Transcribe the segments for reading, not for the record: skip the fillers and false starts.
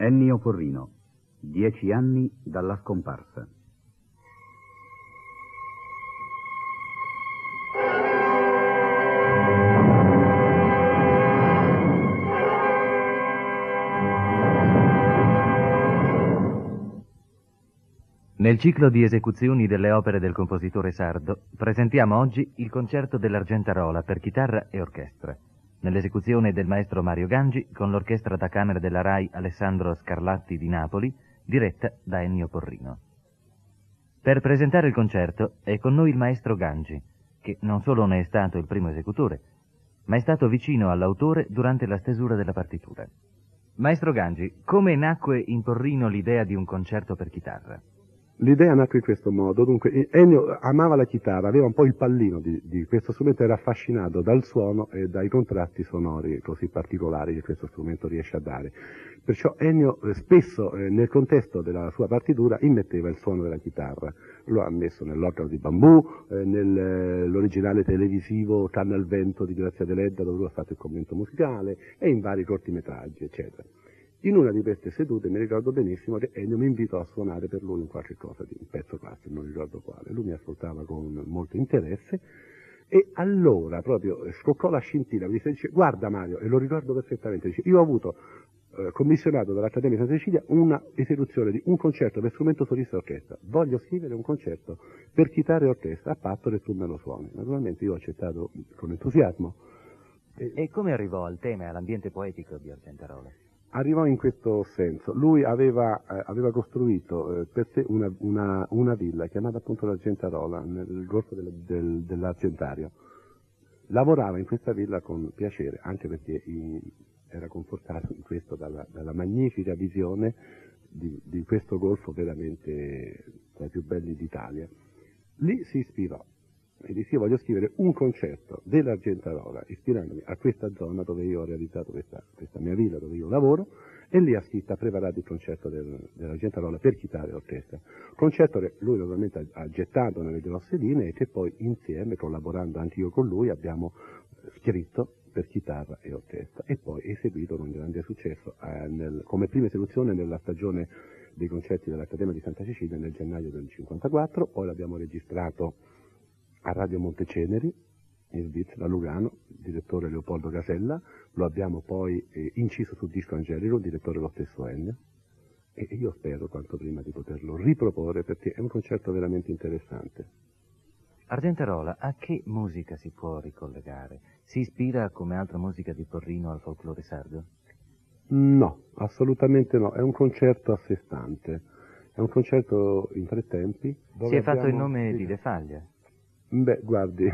Ennio Porrino, 10 anni dalla scomparsa. Nel ciclo di esecuzioni delle opere del compositore sardo, presentiamo oggi il concerto dell'Argentarola per chitarra e orchestra, nell'esecuzione del maestro Mario Gangi con l'orchestra da camera della RAI Alessandro Scarlatti di Napoli, diretta da Ennio Porrino. Per presentare il concerto è con noi il maestro Gangi, che non solo ne è stato il primo esecutore, ma è stato vicino all'autore durante la stesura della partitura. Maestro Gangi, come nacque in Porrino l'idea di un concerto per chitarra? L'idea nacque in questo modo. Dunque, Ennio amava la chitarra, aveva un po' il pallino di questo strumento, era affascinato dal suono e dai contratti sonori così particolari che questo strumento riesce a dare. Perciò Ennio spesso nel contesto della sua partitura immetteva il suono della chitarra. Lo ha messo nell'Organo di bambù, nell'originale televisivo Canna al vento di Grazia Deledda, dove lui ha fatto il commento musicale, e in vari cortometraggi, eccetera. In una di queste sedute mi ricordo benissimo che Ennio mi invitò a suonare per lui un qualche cosa di un pezzo classico, non ricordo quale. Lui mi ascoltava con molto interesse e allora proprio scoccò la scintilla, mi dice: guarda Mario, e lo ricordo perfettamente, dice, io ho avuto commissionato dall'Accademia di Santa Cecilia una esecuzione di un concerto per strumento solista e orchestra, voglio scrivere un concerto per chitarra e orchestra, a patto che tu me lo suoni. Naturalmente io ho accettato con entusiasmo. E come arrivò al tema e all'ambiente poetico di Argentarola? Arrivò in questo senso. Lui aveva costruito per sé una villa chiamata appunto l'Argentarola nel golfo dell'Argentario. Lavorava in questa villa con piacere, anche perché era confortato in questo dalla magnifica visione di questo golfo veramente tra i più belli d'Italia. Lì si ispirò e disse: io voglio scrivere un concerto dell'Argentarola ispirandomi a questa zona dove io ho realizzato questa mia villa, dove io lavoro, e lì ha preparato il concerto dell'Argentarola per chitarra e orchestra. Concerto che lui naturalmente ha gettato nelle grosse linee e che poi insieme, collaborando anche io con lui, abbiamo scritto per chitarra e orchestra e poi eseguito con grande successo come prima esecuzione nella stagione dei concerti dell'Accademia di Santa Cecilia nel gennaio del 54, poi l'abbiamo registrato a Radio Monteceneri, in Svizzera, a Lugano, direttore Leopoldo Casella, lo abbiamo poi inciso sul disco Angelico, direttore lo stesso Ennio, e io spero quanto prima di poterlo riproporre perché è un concerto veramente interessante. Argentarola, a che musica si può ricollegare? Si ispira, come altra musica di Porrino, al folklore sardo? No, assolutamente no, è un concerto a sé stante, è un concerto in 3 tempi. Si è fatto il nome di De Faglia? Beh, guardi,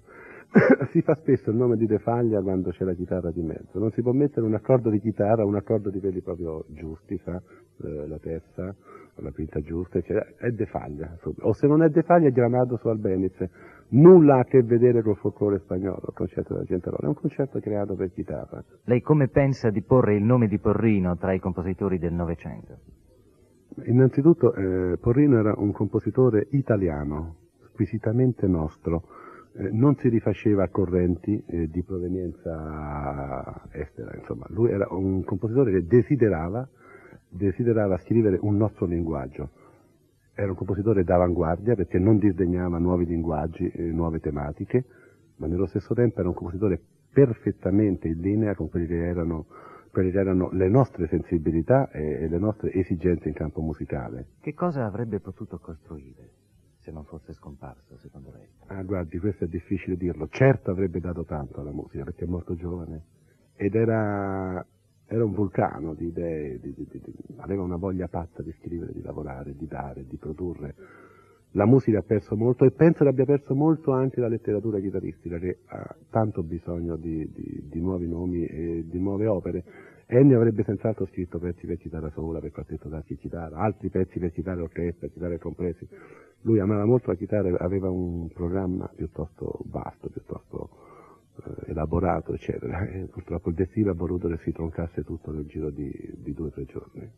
si fa spesso il nome di De Faglia quando c'è la chitarra di mezzo. Non si può mettere un accordo di chitarra, un accordo di quelli proprio giusti, sa? La terza, la quinta giusta, eccetera. È De Faglia. O se non è De Faglia è Granado su Albeniz. Nulla a che vedere col folklore spagnolo, il concerto dell'Argentarola. È un concerto creato per chitarra. Lei come pensa di porre il nome di Porrino tra i compositori del Novecento? Innanzitutto Porrino era un compositore italiano, squisitamente nostro, non si rifaceva a correnti di provenienza estera, insomma, lui era un compositore che desiderava scrivere un nostro linguaggio, era un compositore d'avanguardia perché non disdegnava nuovi linguaggi, nuove tematiche, ma nello stesso tempo era un compositore perfettamente in linea con quelle che erano le nostre sensibilità e le nostre esigenze in campo musicale. Che cosa avrebbe potuto costruire se non fosse scomparso, secondo lei? Ah, guardi, questo è difficile dirlo. Certo avrebbe dato tanto alla musica, perché è molto giovane. Ed era un vulcano di idee, aveva una voglia pazza di scrivere, di lavorare, di dare, di produrre. La musica ha perso molto e penso che abbia perso molto anche la letteratura chitarristica, che ha tanto bisogno di nuovi nomi e di nuove opere. Ennio avrebbe senz'altro scritto pezzi per chitarra sola, per quartetto d'archi e chitarra, altri pezzi per chitarra e orchestra, chitarre compresi. Lui amava molto la chitarra, aveva un programma piuttosto vasto, piuttosto elaborato, eccetera. E purtroppo il destino ha voluto che si troncasse tutto nel giro di 2 o 3 giorni.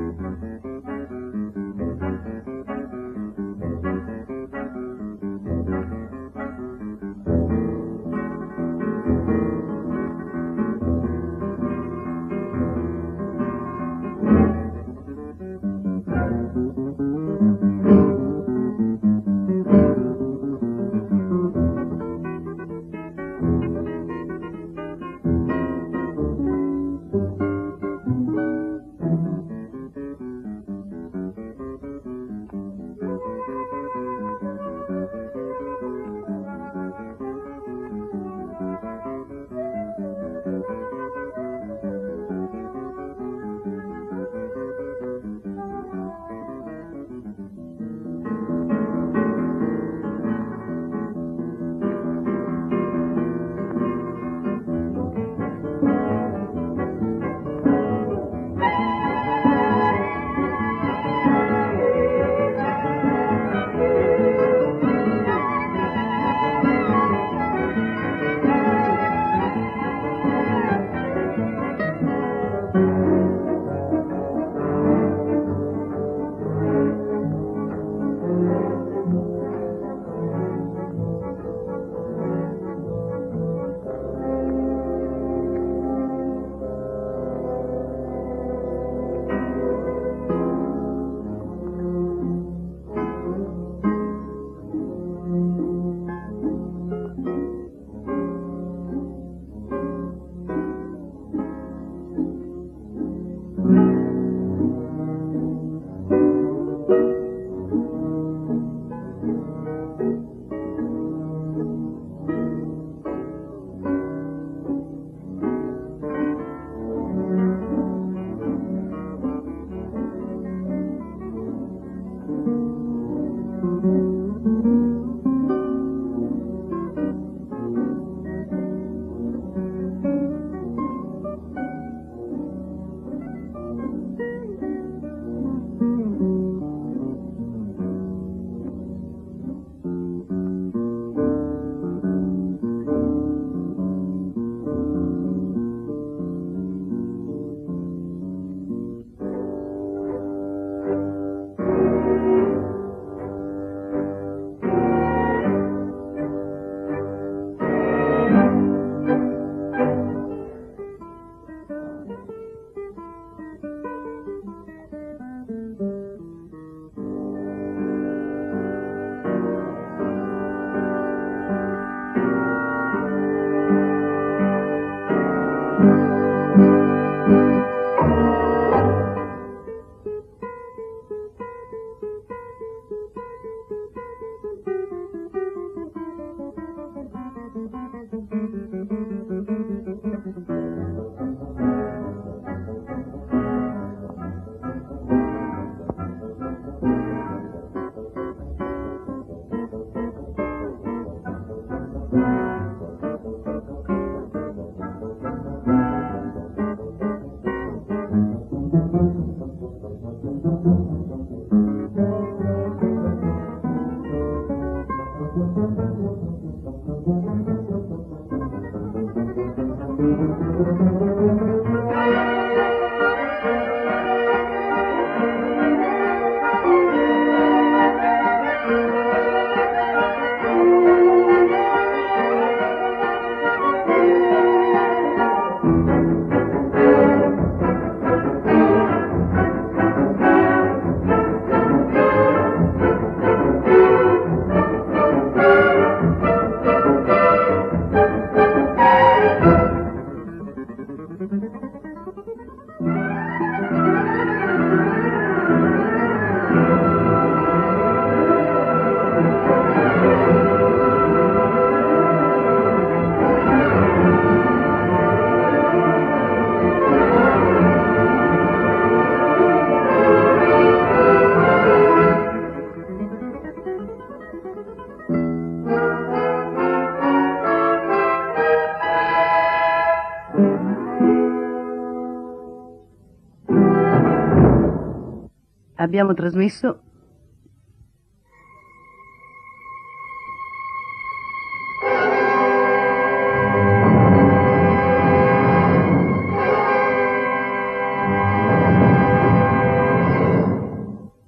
Abbiamo trasmesso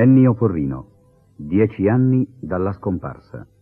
Ennio Porrino, 10 anni dalla scomparsa.